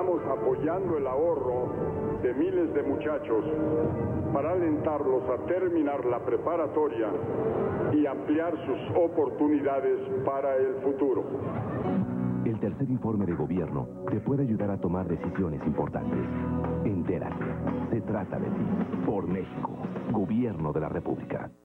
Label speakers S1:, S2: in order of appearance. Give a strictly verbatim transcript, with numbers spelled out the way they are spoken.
S1: estamos apoyando el ahorro de miles de muchachos para alentarlos a terminar la preparatoria y ampliar sus oportunidades para el futuro.
S2: El tercer informe de gobierno te puede ayudar a tomar decisiones importantes. Entérate. Se trata de ti. Por México. Gobierno de la República.